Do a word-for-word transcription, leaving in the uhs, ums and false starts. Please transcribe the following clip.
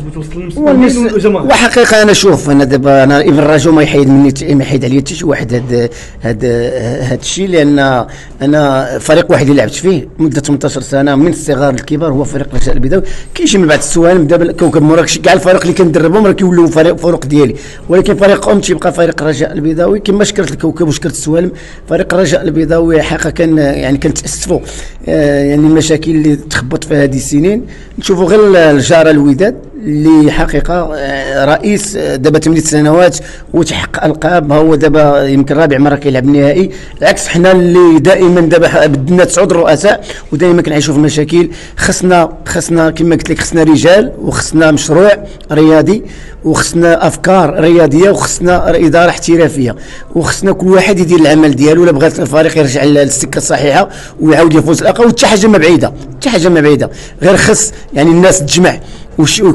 توصل للمسؤولين والجماهير. وحقيقه انا شوف انا دابا انا ابن الرجاء ما يحيد مني ما يحيد عليا حتى شي واحد هذا هذا هذا الشيء، لان انا فريق واحد اللي لعبت فيه مده ثمانية عشر سنه من الصغار للكبار هو فريق الرجاء البيضاوي. كيجي من بعد السوالم دابا كوكب مراكش كاع الفرق اللي كندربهم راه كيولوا فريق فروق ديالي، ولكن فريق ام تيبقى فريق الرجاء البيضاوي. كما شكرت الكوكب وشكرت السوالم، فريق الرجاء البيضاوي حقيقه كان يعني كنتاسفوا آه يعني المشاكل اللي تخبط في هذه السنين. نشوفوا غير الجاره الوداد اللي حقيقه رئيس دابا ثمانية سنوات وتحقق القاب، هو دابا يمكن رابع مره كيلعب النهائي، العكس حنا اللي دائما دابا بدنا تصعود الرؤساء ودائما كنعيشوا في المشاكل. خصنا خصنا كما قلت لك خصنا رجال وخصنا مشروع رياضي وخصنا افكار رياضيه وخصنا اداره احترافيه وخصنا كل واحد يدير العمل ديالو. الا بغات الفريق يرجع للسكه الصحيحه ويعاود يفوز الالقاب، وحتى حاجه ما بعيده حتى حاجه ما بعيده غير خص يعني الناس تجمع وش